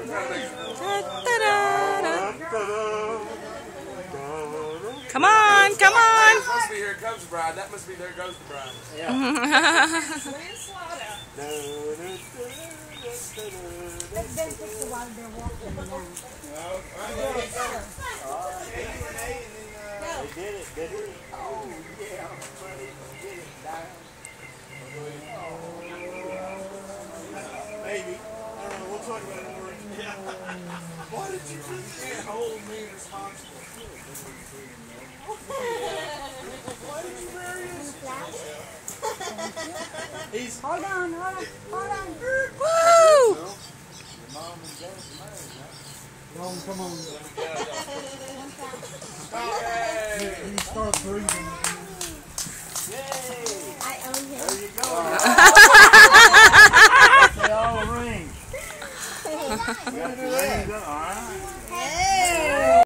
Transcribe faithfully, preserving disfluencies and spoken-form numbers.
Come on, come on. That must be Here Comes the Bride. That must be There Goes the Bride. Yeah. Let them take the while they're walking now. They did it, did it? Oh, yeah. Get it down. Maybe. I don't know. We'll talk about it more. Yeah. Why did you just can't hold me as hostage? Why did you marry us? He's Hold on, hold on, hold on. Woo! Your mom and dad's married, huh? Come on, come on. Hey! You start breathing. Yay! I own him. There you go. Say all the rings. You got the rings, all right?